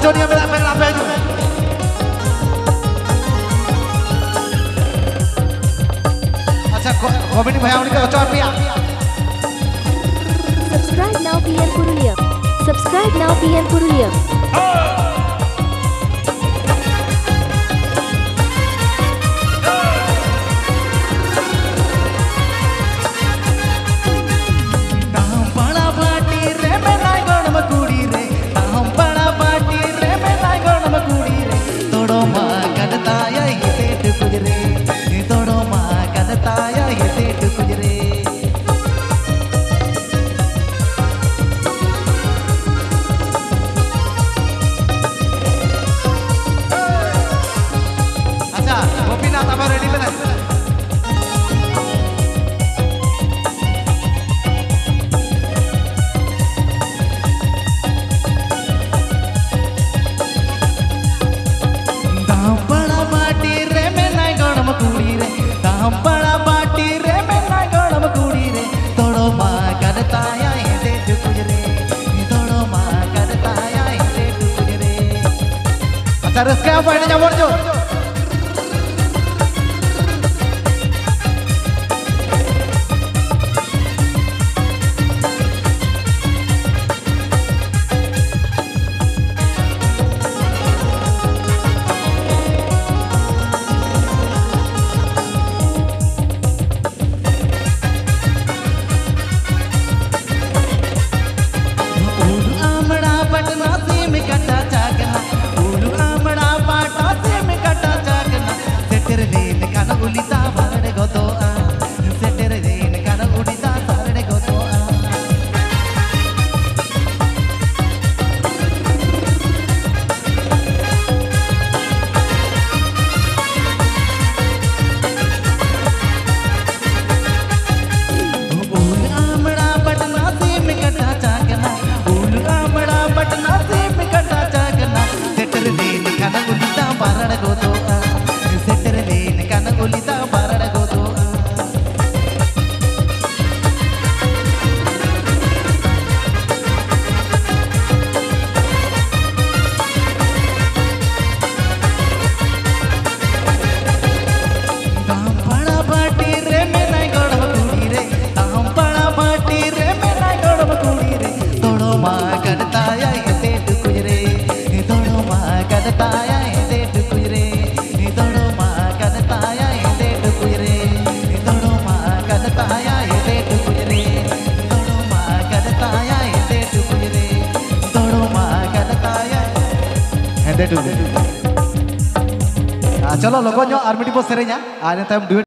Johnny ambil apa itu? अच्छा comment भाई हमने का अच्छा पिया Subscribe now PM Purulia. Subscribe now PM Purulia. Rezeki apa ini nyamur jo? Chalo logo nyo army di pos serenya, ada time duit.